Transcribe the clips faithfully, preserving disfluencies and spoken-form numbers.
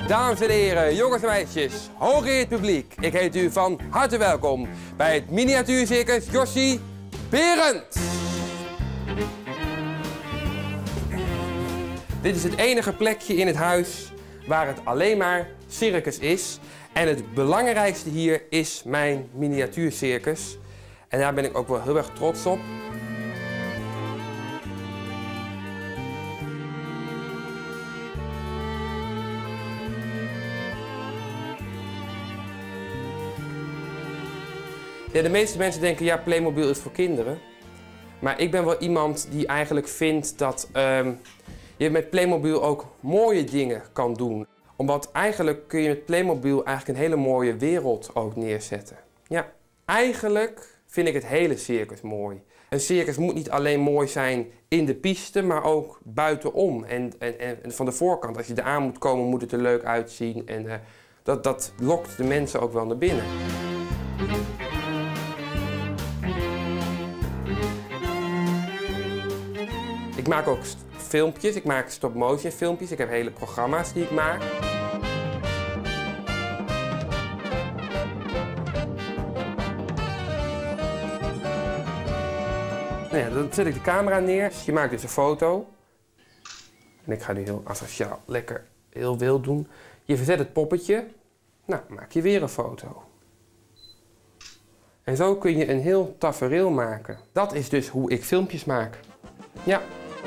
Dames en heren, jongens en meisjes, hooggeëerd publiek. Ik heet u van harte welkom bij het miniatuurcircus Jossie Berend. Dit is het enige plekje in het huis waar het alleen maar circus is. En het belangrijkste hier is mijn miniatuurcircus. En daar ben ik ook wel heel erg trots op. Ja, de meeste mensen denken, ja, Playmobil is voor kinderen. Maar ik ben wel iemand die eigenlijk vindt dat um, je met Playmobil ook mooie dingen kan doen. Omdat eigenlijk kun je met Playmobil eigenlijk een hele mooie wereld ook neerzetten. Ja, eigenlijk vind ik het hele circus mooi. Een circus moet niet alleen mooi zijn in de piste, maar ook buitenom. En, en, en van de voorkant, als je er aan moet komen, moet het er leuk uitzien. En uh, dat, dat lokt de mensen ook wel naar binnen. Ik maak ook filmpjes, ik maak stop-motion filmpjes, ik heb hele programma's die ik maak. Nou ja, dan zet ik de camera neer, je maakt dus een foto. En ik ga nu heel asociaal lekker heel wild doen. Je verzet het poppetje, nou maak je weer een foto. En zo kun je een heel tafereel maken. Dat is dus hoe ik filmpjes maak. Ja.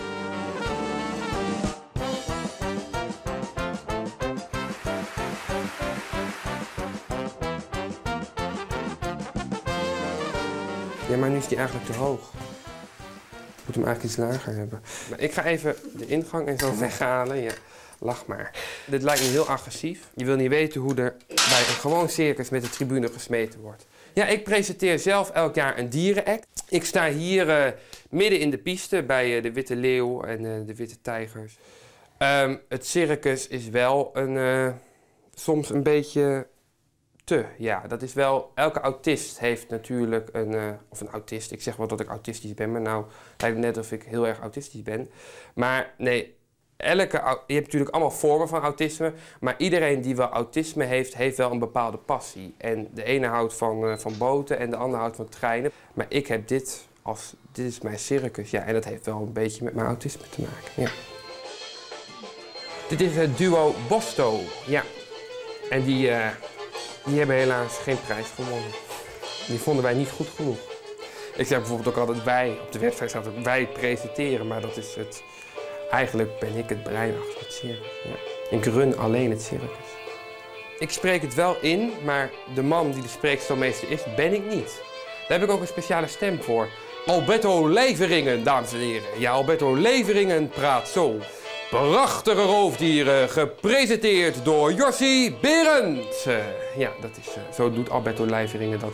Ja, maar nu is die eigenlijk te hoog. Ik moet hem eigenlijk iets lager hebben. Nou, ik ga even de ingang en zo weghalen. Ja, lach maar. Dit lijkt me heel agressief. Je wil niet weten hoe er bij een gewoon circus met de tribune gesmeten wordt. Ja, ik presenteer zelf elk jaar een dierenact. Ik sta hier uh, midden in de piste bij uh, de Witte Leeuw en uh, de Witte Tijgers. Um, het circus is wel een, uh, soms een beetje te. Ja, dat is wel, elke autist heeft natuurlijk een, uh, of een autist, ik zeg wel dat ik autistisch ben, maar nou lijkt het net of ik heel erg autistisch ben. Maar nee, elke, je hebt natuurlijk allemaal vormen van autisme, maar iedereen die wel autisme heeft, heeft wel een bepaalde passie. En de ene houdt van, uh, van boten en de ander houdt van treinen. Maar ik heb dit als, dit is mijn circus, ja, en dat heeft wel een beetje met mijn autisme te maken, ja. Dit is het duo Bosto, ja. En die, uh, die hebben helaas geen prijs gewonnen. Die vonden wij niet goed genoeg. Ik zeg bijvoorbeeld ook altijd wij, op de website staat ook wij presenteren, maar dat is het... Eigenlijk ben ik het brein achter het circus. Ja. Ik run alleen het circus. Ik spreek het wel in, maar de man die de spreekstelmeester is, ben ik niet. Daar heb ik ook een speciale stem voor. Alberto Leveringen, dames en heren. Ja, Alberto Leveringen praat zo. Prachtige roofdieren, gepresenteerd door Jossie Berend. Uh, ja, dat is, uh, zo doet Alberto Leveringen dat.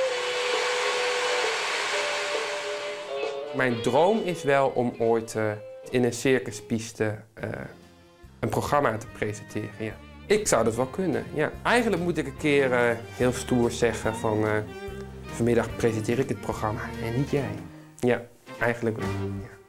Mijn droom is wel om ooit uh, in een circuspiste uh, een programma te presenteren. Ja. Ik zou dat wel kunnen, ja. Eigenlijk moet ik een keer uh, heel stoer zeggen van... Uh, vanmiddag presenteer ik het programma en niet jij. Ja, eigenlijk wel. Ja.